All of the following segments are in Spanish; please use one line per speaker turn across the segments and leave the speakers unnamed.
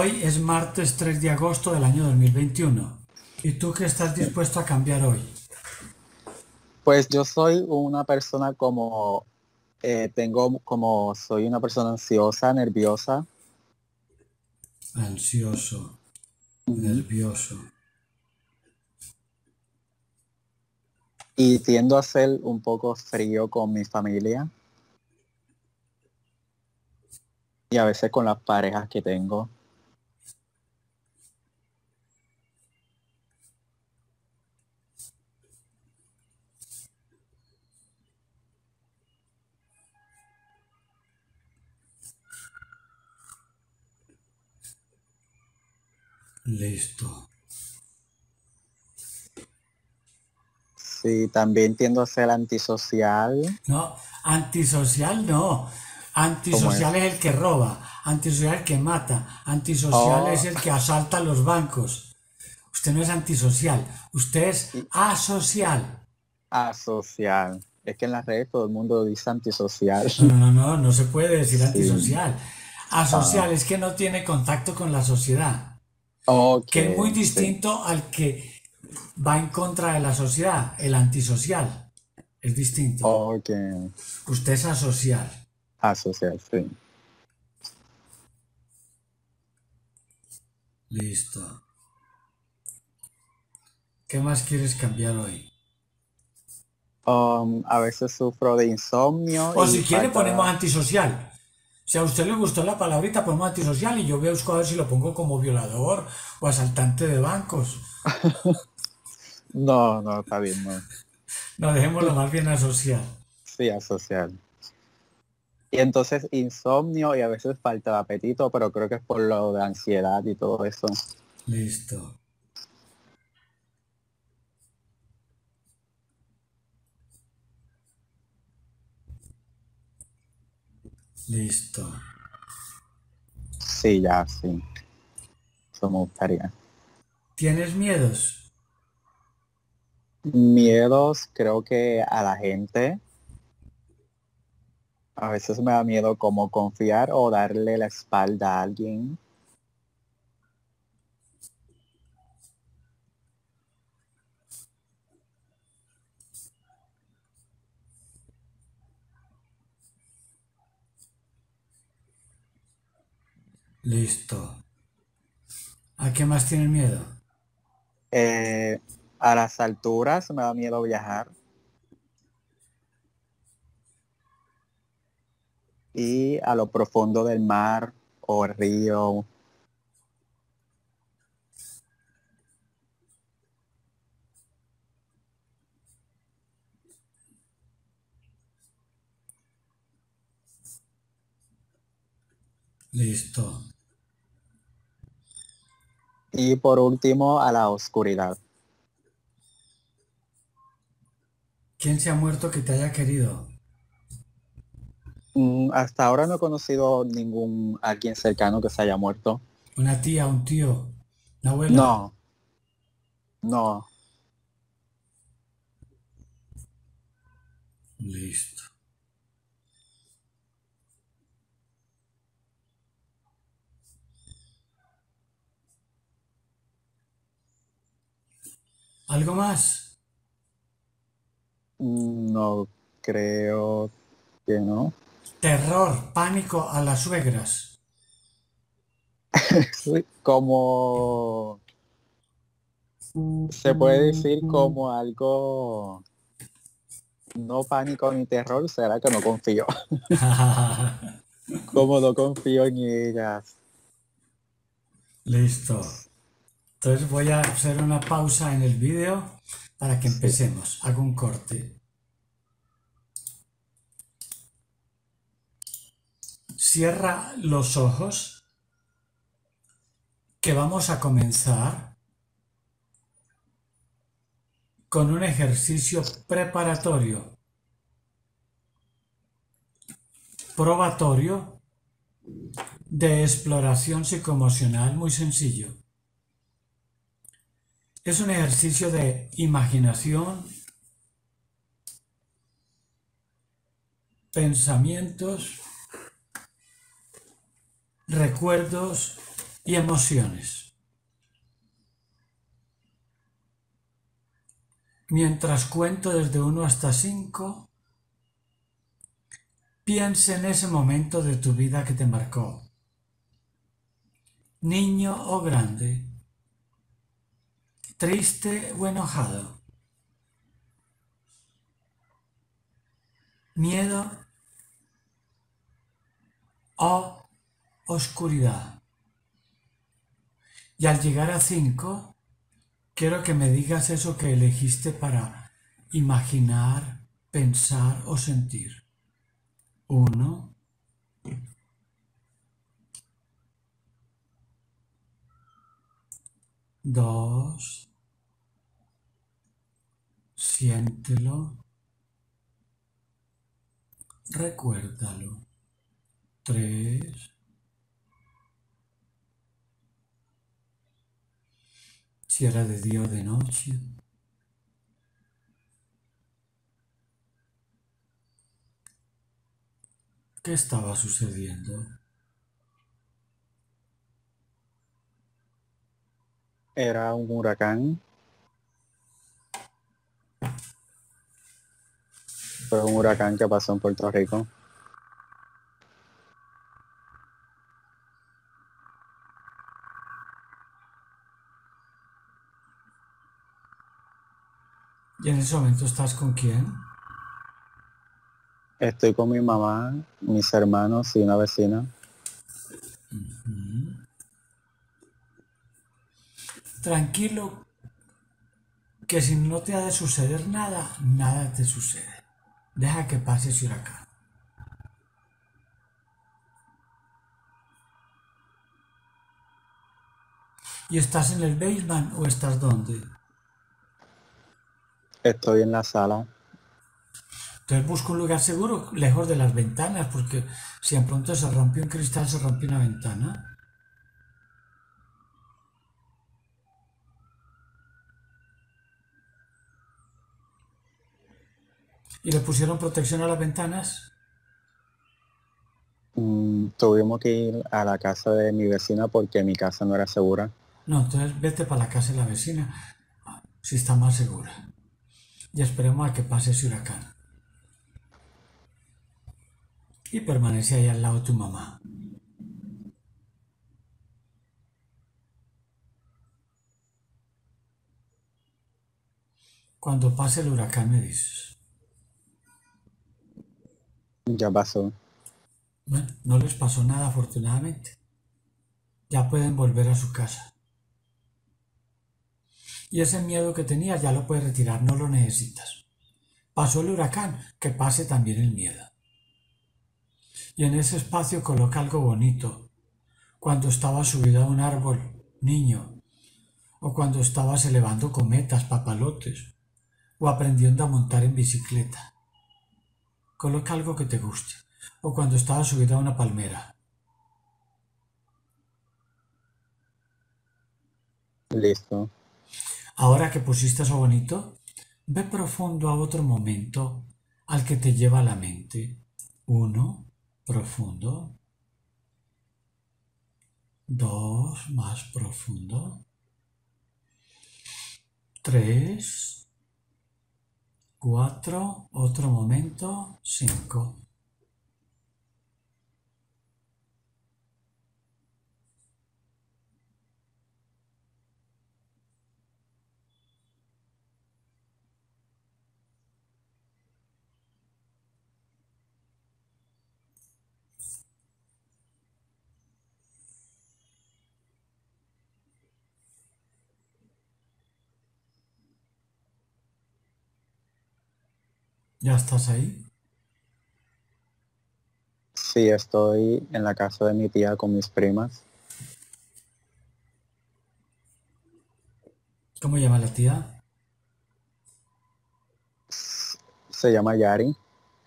Hoy es martes 3 de agosto del año 2021. ¿Y tú qué estás dispuesto a cambiar hoy?
Pues yo soy una persona soy una persona ansiosa, nerviosa.
Ansioso,
Ujú.
nervioso.
Y tiendo a ser un poco frío con mi familia y a veces con las parejas que tengo.
Listo.
Sí, también tiendo a ser antisocial,
No, antisocial no.
como
Antisocial
es.
es el que roba, antisocial es el que mata, antisocial es
O
el que asalta los bancos. Usted no es antisocial, usted es
y
asocial.
asocial. Es que en las redes todo el mundo dice antisocial.
No, no, no, no, no se puede decir
Sí.
antisocial.
Ah,
Asocial es que no tiene contacto con la sociedad,
ok,
que es muy
sí.
distinto al que va en contra de la sociedad, el antisocial. Es distinto.
Ok,
Usted es asocial.
asocial, sí.
Listo. ¿Qué más quieres cambiar hoy?
A veces sufro de insomnio
O
y
si quiere ponemos
falta.
antisocial. Si a usted le gustó la palabrita, ponemos antisocial y yo busco a ver si lo pongo como violador o asaltante de bancos.
No, no, está bien, no.
No, dejémoslo más bien asocial.
Sí, asocial. Y entonces insomnio y a veces falta de apetito, pero creo que es por lo de ansiedad y todo eso.
Listo. Listo.
Sí, ya, sí. Eso me gustaría.
¿Tienes miedos?
Miedos, creo que a la gente. A veces me da miedo como confiar o darle la espalda a alguien.
Listo. ¿A qué más tienes miedo?
Eh, a las alturas me da miedo viajar y a lo profundo del mar o río.
Listo.
Y por último, a la oscuridad.
¿Quién se ha muerto que te haya querido?
Hasta ahora no he conocido ningún alguien cercano que se haya muerto.
¿Una tía, un tío, una abuela?
No, no.
Listo. ¿Algo más?
No creo que no.
Terror, pánico a las suegras.
Sí, como se puede decir como algo, no pánico ni terror, será que no confío. Como no confío en ellas.
Listo. Entonces voy a hacer una pausa en el vídeo para que
Sí.
empecemos. Hago un corte. Cierra los ojos, que vamos a comenzar con un ejercicio preparatorio, probatorio, de exploración psicoemocional muy sencillo. Es un ejercicio de imaginación, pensamientos, recuerdos Y emociones. Mientras cuento desde 1 hasta 5, piensa en ese momento de tu vida que te marcó. Niño o grande. Triste o enojado. Miedo o oscuridad. Y al llegar a 5, quiero que me digas eso que elegiste para imaginar, pensar o sentir. 1, 2, siéntelo, recuérdalo. 3, si era de día o de noche. ¿Qué estaba sucediendo?
Era un huracán, fue un huracán que pasó en Puerto Rico.
¿Y en ese momento estás con quién?
Estoy con mi mamá, mis hermanos y una vecina.
Tranquilo, que si no te ha de suceder nada, nada te sucede. Deja que pase ese huracán. ¿Y estás en el basement o estás dónde?
Estoy en la sala.
Entonces busca un lugar seguro, lejos de las ventanas, porque si de pronto se rompe un cristal, se rompe una ventana. ¿Y le pusieron protección a las ventanas?
Tuvimos que ir a la casa de mi vecina porque mi casa no era segura.
No, entonces vete para la casa de la vecina, si está más segura. Y esperemos a que pase ese huracán. Y permanece ahí al lado de tu mamá. Cuando pase el huracán me dices.
Ya pasó.
Bueno, no les pasó nada afortunadamente. Ya pueden volver a su casa. Y ese miedo que tenías ya lo puedes retirar, no lo necesitas. Pasó el huracán, que pase también el miedo. Y en ese espacio coloca algo bonito. Cuando estabas subido a un árbol, niño, o cuando estabas elevando cometas, papalotes, o aprendiendo a montar en bicicleta. Coloca algo que te guste. O cuando estabas subido a una palmera.
Listo.
Ahora que pusiste eso bonito, ve profundo a otro momento al que te lleva a la mente. 1, profundo. 2, más profundo. 3, 4, otro momento. 5. ¿Ya estás ahí?
Sí, estoy en la casa de mi tía con mis primas.
¿Cómo llama la tía?
Se llama Yari.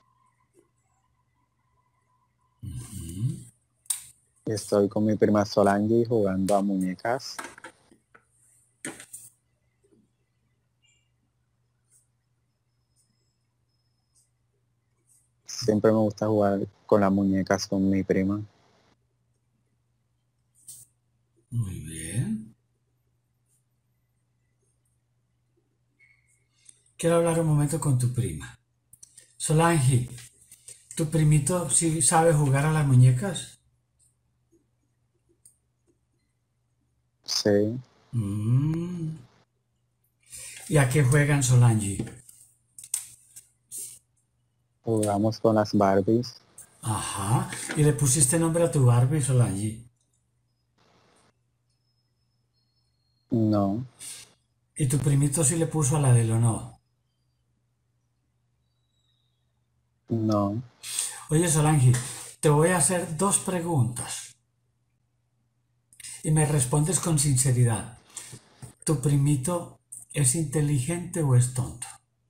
Y estoy con mi prima Solange jugando a muñecas. Siempre me gusta jugar con las muñecas con mi prima.
Muy bien. Quiero hablar un momento con tu prima. Solange, ¿tu primito sí sabe jugar a las muñecas?
Sí,
Mm. ¿Y a qué juegan, Solange?
jugamos con las Barbies.
Ajá. ¿Y le pusiste nombre a tu Barbie, Solange?
No,
¿Y tu primito sí le puso a la del o no?
no.
Oye, Solange, te voy a hacer dos preguntas y me respondes con sinceridad. ¿Tu primito es inteligente o es tonto?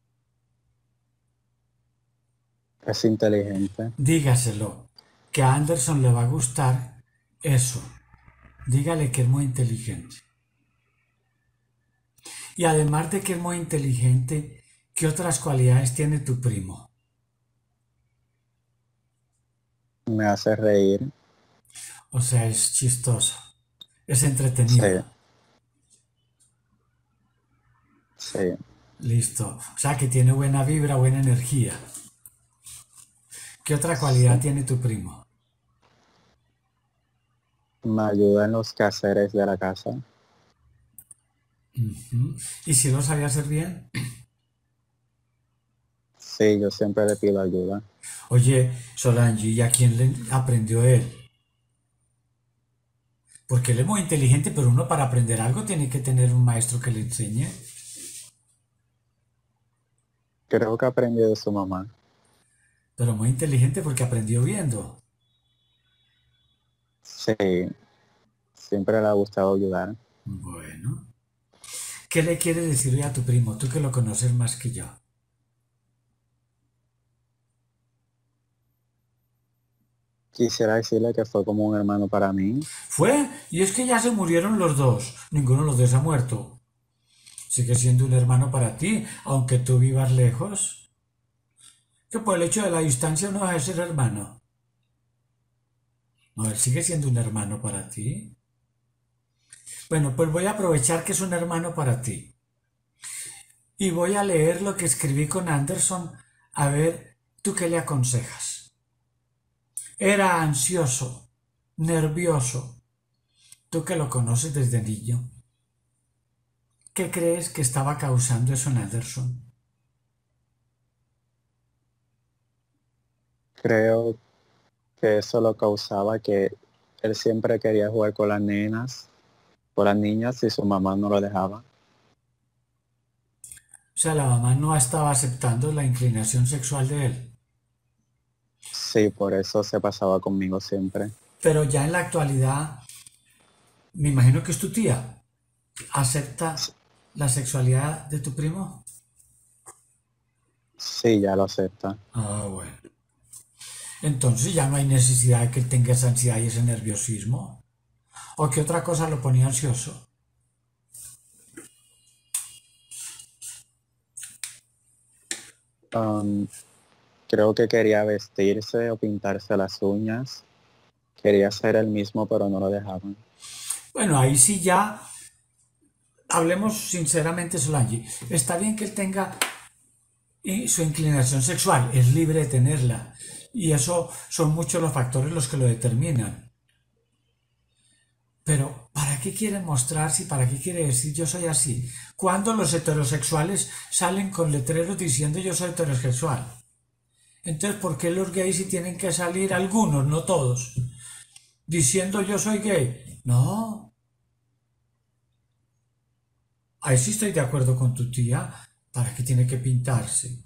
Es inteligente.
Dígaselo, que a Anderson le va a gustar eso. Dígale que es muy inteligente. Y además de que es muy inteligente, ¿qué otras cualidades tiene tu primo?
Me hace reír.
O sea, es chistoso, es
Sí,
entretenido.
sí.
Listo. O sea, que tiene buena vibra, buena energía. ¿Qué otra cualidad
Sí.
tiene tu primo?
Me ayuda en los quehaceres de la casa.
¿Y si lo sabía hacer bien?
Sí, yo siempre le pido ayuda.
Oye, Solange, ¿y a quién le aprendió él? Porque él es muy inteligente, pero uno para aprender algo tiene que tener un maestro que le enseñe.
Creo que aprendí de su mamá.
Pero muy inteligente porque aprendió viendo.
Sí, siempre le ha gustado ayudar.
Bueno. ¿Qué le quieres decir a tu primo? Tú que lo conoces más que yo.
Quisiera decirle que fue como un hermano para mí.
Fue, y es que ya se murieron los dos. Ninguno de los dos ha muerto. Sigue siendo un hermano para ti, aunque tú vivas lejos. Que por el hecho de la distancia no vas a ser hermano. No, él sigue siendo un hermano para ti. Bueno, pues voy a aprovechar que es un hermano para ti. Y voy a leer lo que escribí con Anderson, a ver, ¿tú qué le aconsejas? Era ansioso, nervioso. Tú que lo conoces desde niño. ¿Qué crees que estaba causando eso en Anderson?
Creo que eso lo causaba que él siempre quería jugar con las nenas, con las niñas y su mamá no lo dejaba.
O sea, la mamá no estaba aceptando la inclinación sexual de él.
Sí, por eso se pasaba conmigo siempre.
Pero ya en la actualidad, me imagino que es tu tía, ¿acepta la sexualidad de tu primo?
Sí, ya lo acepta.
Ah, bueno. Entonces ya no hay necesidad de que él tenga esa ansiedad y ese nerviosismo. ¿O qué otra cosa lo ponía ansioso?
Um, Creo que quería vestirse o pintarse las uñas. Quería ser el mismo, pero no lo dejaban.
Bueno, ahí sí ya, hablemos sinceramente, Solange. Está bien que él tenga su inclinación sexual, es libre de tenerla. Y eso son muchos los factores los que lo determinan. Pero, ¿para qué quiere mostrarse y para qué quiere decir yo soy así? Cuando los heterosexuales salen con letreros diciendo yo soy heterosexual. Entonces, ¿por qué los gays sí tienen que salir algunos, no todos, diciendo yo soy gay? No, ahí sí estoy de acuerdo con tu tía. ¿Para qué tiene que pintarse?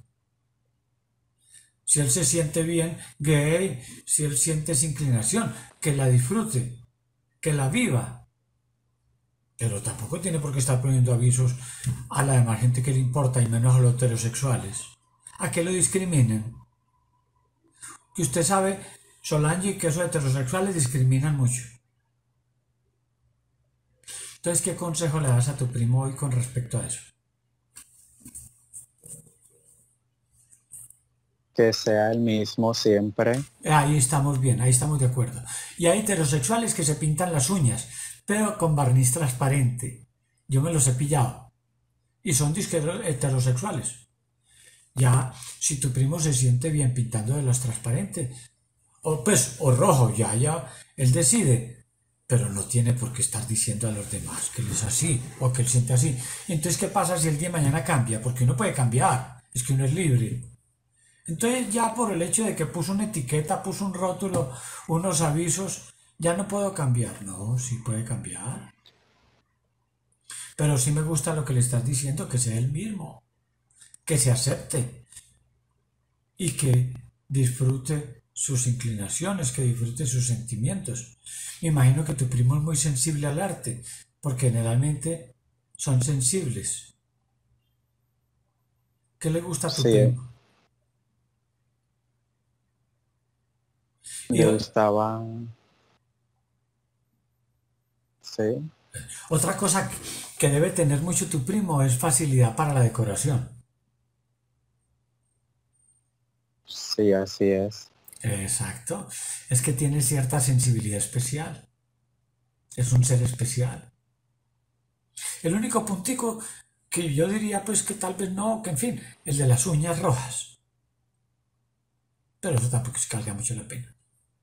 Si él se siente bien, gay, si él siente esa inclinación, que la disfrute, que la viva. Pero tampoco tiene por qué estar poniendo avisos a la demás gente que le importa y menos a los heterosexuales. ¿A qué lo discriminen? Que usted sabe, Solange, que esos heterosexuales discriminan mucho. Entonces, ¿qué consejo le das a tu primo hoy con respecto a eso?
Que sea el mismo siempre.
Ahí estamos bien, ahí estamos de acuerdo. Y hay heterosexuales que se pintan las uñas, pero con barniz transparente. Yo me los he pillado. Y son disques heterosexuales. Ya, si tu primo se siente bien pintando de los transparentes, o rojo, ya, él decide. Pero no tiene por qué estar diciendo a los demás que él es así, o que él siente así. Y entonces, ¿qué pasa si el día de mañana cambia? Porque uno puede cambiar, es que uno es libre. Entonces ya por el hecho de que puso una etiqueta, puso un rótulo, unos avisos, ya no puedo cambiar. No, sí puede cambiar. Pero sí me gusta lo que le estás diciendo, que sea él mismo, que se acepte y que disfrute sus inclinaciones, que disfrute sus sentimientos. Me imagino que tu primo es muy sensible al arte, porque generalmente son sensibles. ¿Qué le gusta a tu
Sí,
primo? Y
le gustaba, sí,
otra cosa que debe tener mucho tu primo es facilidad para la decoración.
sí, así es.
Exacto. Es que tiene cierta sensibilidad especial. Es un ser especial. El único puntico que yo diría pues que tal vez no, que en fin, el de las uñas rojas. Pero eso tampoco es que valga mucho la pena.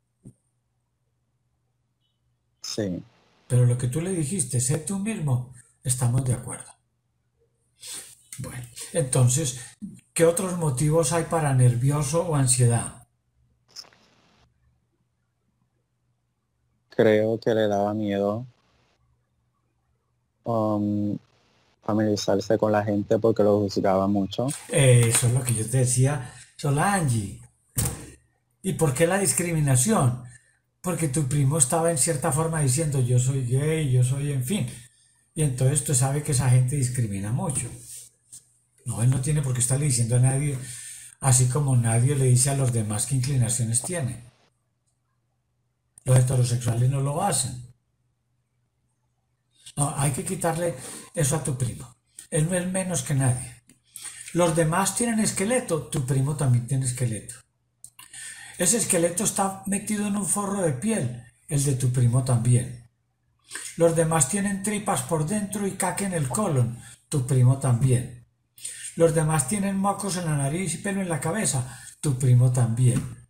Sí,
Pero lo que tú le dijiste, sé tú mismo, estamos de acuerdo. Bueno, entonces, ¿qué otros motivos hay para nervioso o ansiedad?
creo que le daba miedo um, familiarizarse con la gente porque lo juzgaba mucho.
Eso es lo que yo te decía, Solange. ¿Y por qué la discriminación? Porque tu primo estaba en cierta forma diciendo yo soy gay, yo soy en fin. Y entonces tú sabes que esa gente discrimina mucho. No, él no tiene por qué estarle diciendo a nadie, así como nadie le dice a los demás qué inclinaciones tiene. Los heterosexuales no lo hacen. No, hay que quitarle eso a tu primo. Él no es menos que nadie. Los demás tienen esqueleto, tu primo también tiene esqueleto. Ese esqueleto está metido en un forro de piel, el de tu primo también. Los demás tienen tripas por dentro y caca en el colon, tu primo también. Los demás tienen mocos en la nariz y pelo en la cabeza, tu primo también.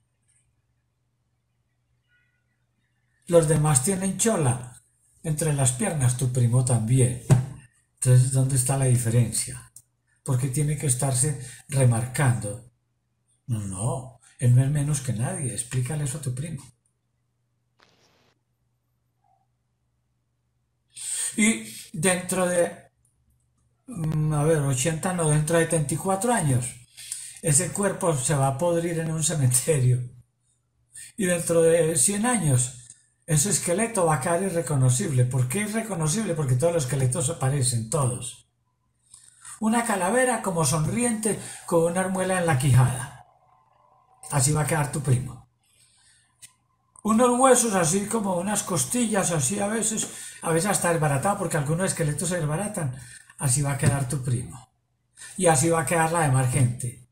Los demás tienen chola entre las piernas, tu primo también. Entonces, ¿dónde está la diferencia? ¿Por qué tiene que estarse remarcando? No, no, él no es menos que nadie, explícale eso a tu primo. Y dentro de, a ver, 80 no, dentro de 34 años, ese cuerpo se va a podrir en un cementerio. Y dentro de 100 años, ese esqueleto va a quedar irreconocible. ¿Por qué irreconocible? Porque todos los esqueletos se parecen, todos. Una calavera como sonriente con una armuela en la quijada. Así va a quedar tu primo. Unos huesos así como unas costillas así a veces hasta desbaratado porque algunos esqueletos se desbaratan. Así va a quedar tu primo. Y así va a quedar la demás gente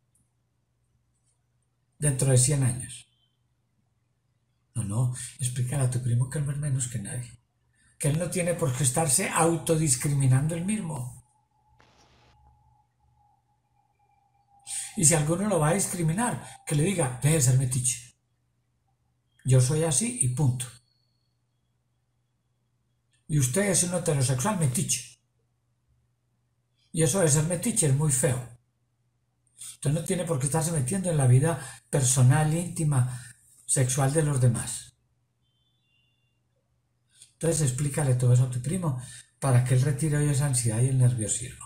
dentro de 100 años. No, no, explícale a tu primo que él no es menos que nadie. Que él no tiene por qué estarse autodiscriminando él mismo. Y si alguno lo va a discriminar, que le diga, deje de ser metiche. Yo soy así y punto. Y usted es un heterosexual metiche. Y eso de ser metiche es muy feo. Usted no tiene por qué estarse metiendo en la vida personal, íntima, sexual de los demás. Entonces explícale todo eso a tu primo para que él retire hoy esa ansiedad y el nerviosismo.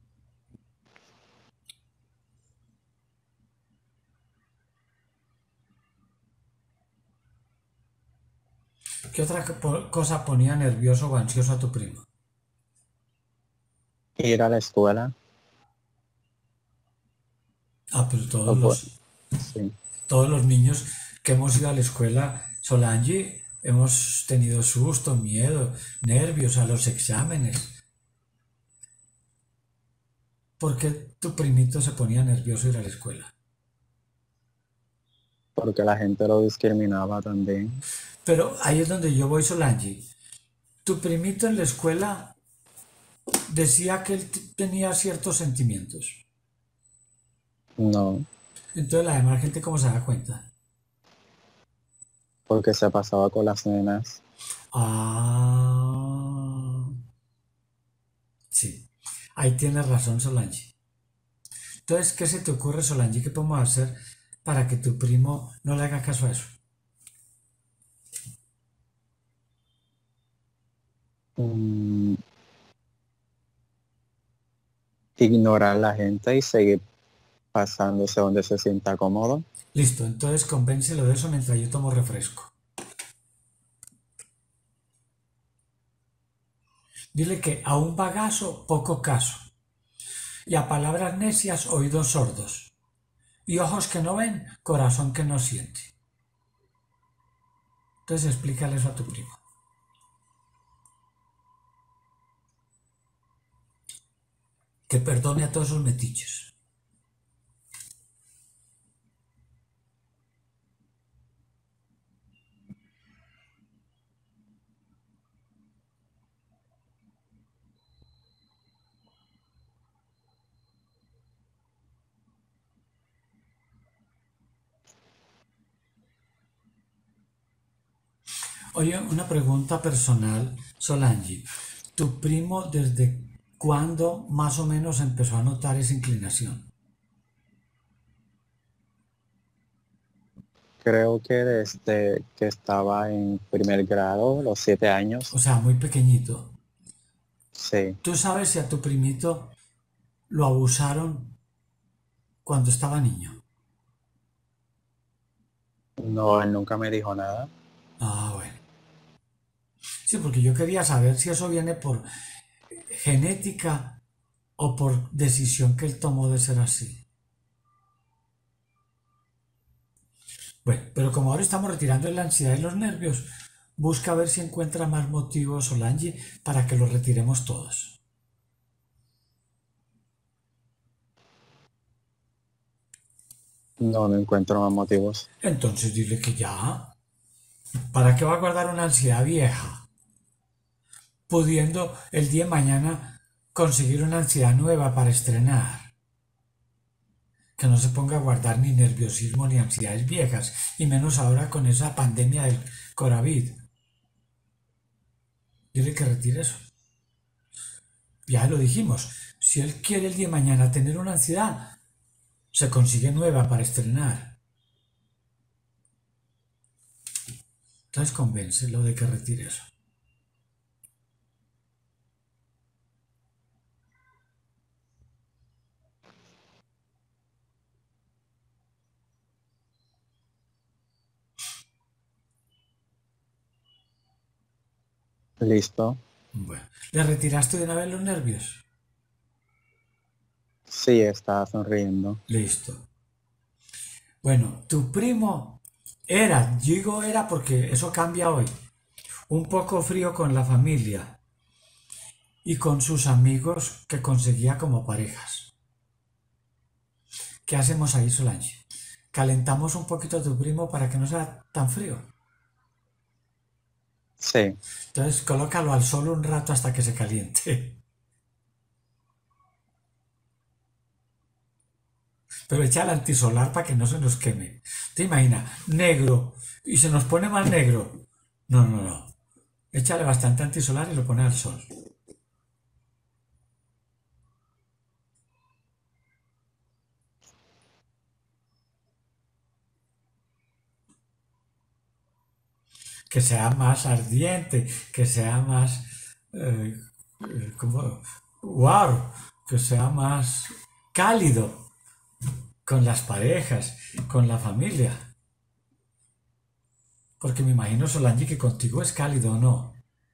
¿Qué otra cosa ponía nervioso o ansioso a tu primo?
Ir a la escuela,
Ah, pero
o sí,
todos los niños que hemos ido a la escuela, Solange, hemos tenido susto, miedo, nervios a los exámenes. ¿Por qué tu primito se ponía nervioso ir a la escuela?
porque la gente lo discriminaba también.
Pero ahí es donde yo voy, Solange. Tu primito en la escuela decía que él tenía ciertos sentimientos.
No,
Entonces la demás gente, ¿cómo se da cuenta?
porque se pasaba con las nenas.
Ah, sí. Ahí tienes razón, Solange. Entonces, ¿qué se te ocurre, Solange? ¿Qué podemos hacer para que tu primo no le haga caso a eso?
Mm, ignorar a la gente y seguir pasándose donde se sienta cómodo.
Listo, entonces convéncelo de eso mientras yo tomo refresco. Dile que a un bagazo poco caso, y a palabras necias oídos sordos, y ojos que no ven, corazón que no siente. Entonces explícale eso a tu primo. Que perdone a todos esos metiches. Oye, una pregunta personal, Solange. ¿Tu primo desde cuándo más o menos empezó a notar esa inclinación?
Creo que desde que estaba en primer grado, los 7 años,
O sea, muy pequeñito.
sí.
¿Tú sabes si a tu primito lo abusaron cuando estaba niño?
No, él nunca me dijo nada.
Ah, bueno. Sí, porque yo quería saber si eso viene por genética o por decisión que él tomó de ser así. Bueno, pero como ahora estamos retirando la ansiedad y los nervios, busca ver si encuentra más motivos, Solange, para que los retiremos todos.
No, no encuentro más motivos.
Entonces dile que ya. ¿Para qué va a guardar una ansiedad vieja? Pudiendo el día de mañana conseguir una ansiedad nueva para estrenar. Que no se ponga a guardar ni nerviosismo ni ansiedades viejas, y menos ahora con esa pandemia del coronavirus. Dile que retire eso. Ya lo dijimos, si él quiere el día de mañana tener una ansiedad, se consigue nueva para estrenar. Entonces convéncelo de que retire eso.
Listo.
Bueno, ¿le retiraste de una vez los nervios?
Sí, estaba sonriendo.
Listo. Bueno, tu primo era, digo era porque eso cambia hoy, un poco frío con la familia y con sus amigos que conseguía como parejas. ¿Qué hacemos ahí, Solange? Calentamos un poquito a tu primo para que no sea tan frío.
Sí,
Entonces colócalo al sol un rato hasta que se caliente. Pero echa el antisolar para que no se nos queme. ¿Te imaginas? Negro. Y se nos pone más negro. No, no, no. Échale bastante antisolar y lo pone al sol. Que sea más ardiente, que sea más, eh, como, wow, que sea más cálido con las parejas, con la familia. Porque me imagino, Solange, que contigo es cálido, ¿no?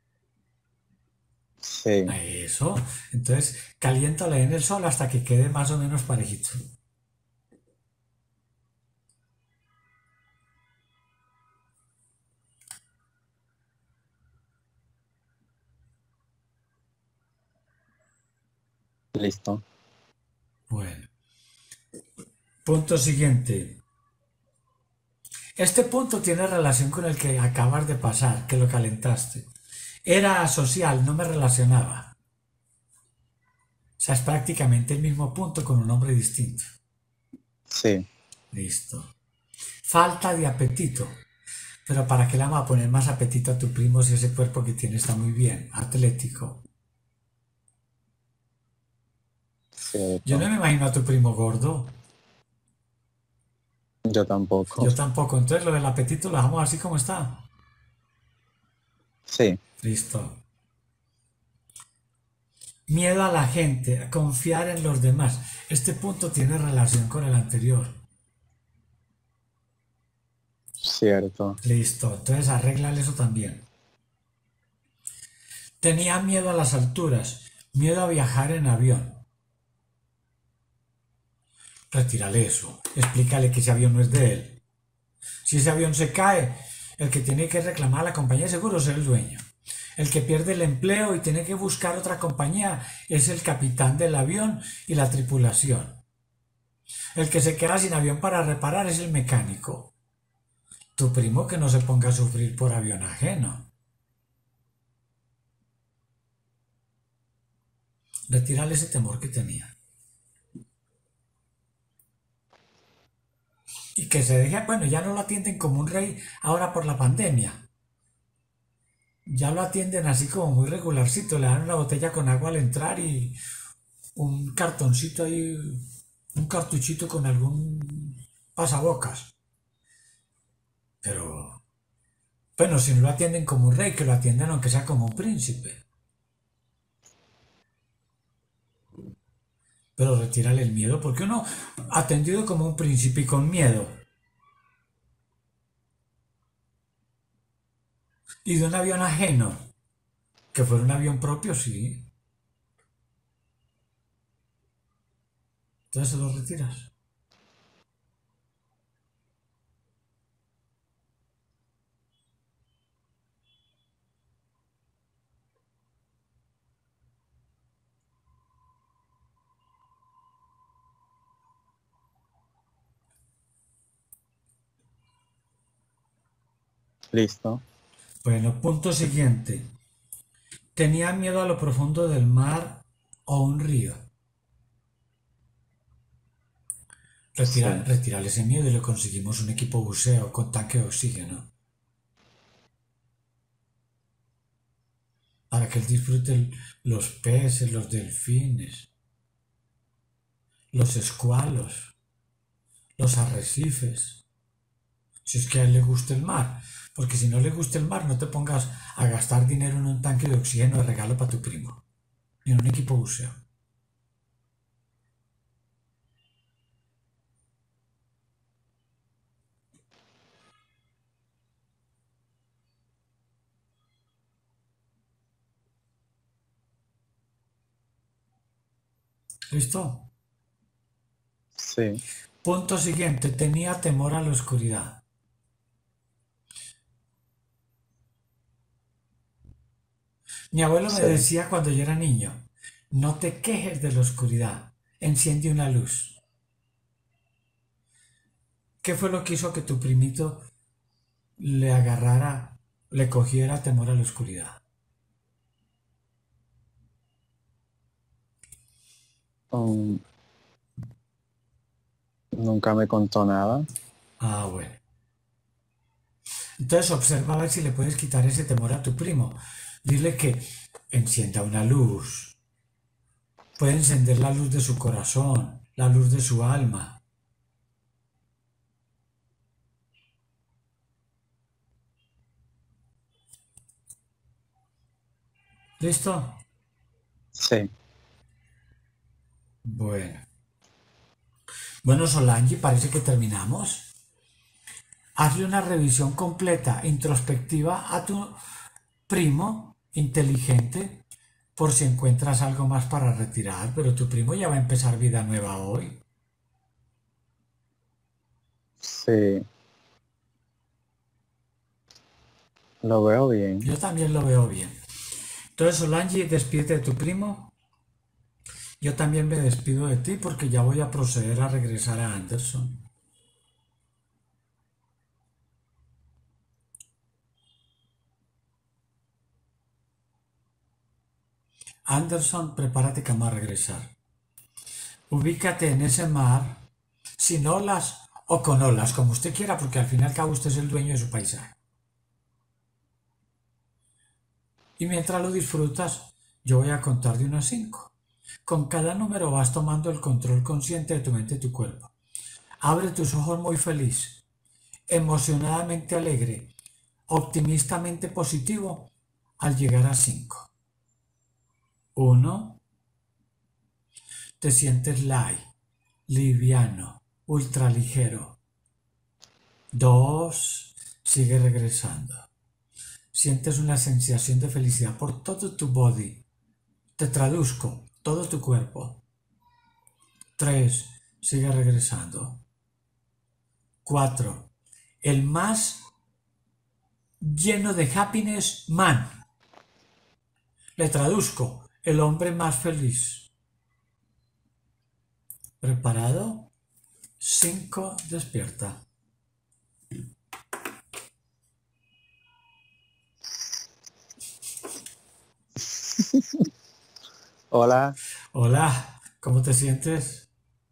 sí,
Eso. Entonces, caliéntale en el sol hasta que quede más o menos parejito.
listo.
Bueno. Punto siguiente. Este punto tiene relación con el que acabas de pasar, que lo calentaste. Era social, no me relacionaba. O sea, es prácticamente el mismo punto con un nombre distinto.
Sí,
Listo. Falta de apetito. Pero ¿para qué le vamos a poner más apetito a tu primo si ese cuerpo que tiene está muy bien, atlético? Yo no
cierto.
me imagino a tu primo gordo.
Yo tampoco.
Yo tampoco. Entonces lo del apetito lo dejamos así como está.
Sí,
Listo. Miedo a la gente, a confiar en los demás. Este punto tiene relación con el anterior.
cierto.
Listo. Entonces arréglale eso también. Tenía miedo a las alturas, miedo a viajar en avión. Retírale eso. Explícale que ese avión no es de él. Si ese avión se cae, el que tiene que reclamar a la compañía de seguros es el dueño. El que pierde el empleo y tiene que buscar otra compañía es el capitán del avión y la tripulación. El que se queda sin avión para reparar es el mecánico. Tu primo que no se ponga a sufrir por avión ajeno. Retírale ese temor que tenía. Y que se deje, bueno, ya no lo atienden como un rey ahora por la pandemia. Ya lo atienden así como muy regularcito, le dan una botella con agua al entrar y un cartoncito ahí, un cartuchito con algún pasabocas. Pero, bueno, si no lo atienden como un rey, que lo atiendan aunque sea como un príncipe. Pero retírale el miedo, porque uno atendido como un príncipe y con miedo, y de un avión ajeno, que fuera un avión propio, sí. Entonces se lo retiras.
Listo.
Bueno, punto siguiente. Tenía miedo a lo profundo del mar o un río.
Sí.
Retirarle ese miedo y le conseguimos un equipo buceo con tanque de oxígeno para que él disfrute los peces, los delfines, los escualos, los arrecifes. Si es que a él le gusta el mar, porque si no le gusta el mar, no te pongas a gastar dinero en un tanque de oxígeno de regalo para tu primo, ni en un equipo buceo. ¿Listo?
Sí.
Punto siguiente, tenía temor a la oscuridad. Mi abuelo me
Sí.
decía cuando yo era niño, no te quejes de la oscuridad, enciende una luz. ¿Qué fue lo que hizo que tu primito le agarrara, le cogiera temor a la oscuridad?
Um, nunca me contó nada.
Ah, bueno. Entonces observa a ver si le puedes quitar ese temor a tu primo. Dile que encienda una luz. Puede encender la luz de su corazón, la luz de su alma. ¿Listo?
Sí.
Bueno. Bueno, Solange, parece que terminamos. Hazle una revisión completa, introspectiva a tu primo inteligente por si encuentras algo más para retirar, pero tu primo ya va a empezar vida nueva hoy.
Sí. Lo veo bien.
Yo también lo veo bien. Entonces, Solange, despídete de tu primo. Yo también me despido de ti porque ya voy a proceder a regresar a Anderson. Anderson, prepárate que vamos a regresar. Ubícate en ese mar, sin olas o con olas, como usted quiera, porque al fin y al cabo usted es el dueño de su paisaje. Y mientras lo disfrutas, yo voy a contar de 1 a 5. Con cada número vas tomando el control consciente de tu mente y tu cuerpo. Abre tus ojos muy feliz, emocionadamente alegre, optimistamente positivo al llegar a 5. 1. Te sientes light, liviano, ultra ligero. 2. Sigue regresando. Sientes una sensación de felicidad por todo tu body. Te traduzco, todo tu cuerpo. 3. Sigue regresando. 4. El más lleno de happiness man. Le traduzco, el hombre más feliz. ¿Preparado? 5. Despierta.
Hola,
Hola, ¿cómo te sientes?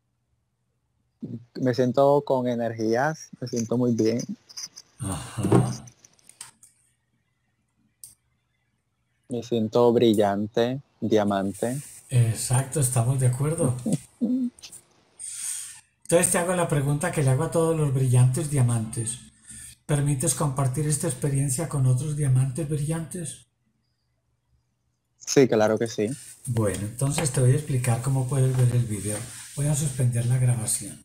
me siento con energías, me siento muy bien.
Ajá.
Me siento brillante, diamante.
Exacto, estamos de acuerdo. Entonces te hago la pregunta que le hago a todos los brillantes diamantes. ¿Permites compartir esta experiencia con otros diamantes brillantes?
Sí, claro que sí.
Bueno, entonces te voy a explicar cómo puedes ver el video. Voy a suspender la grabación.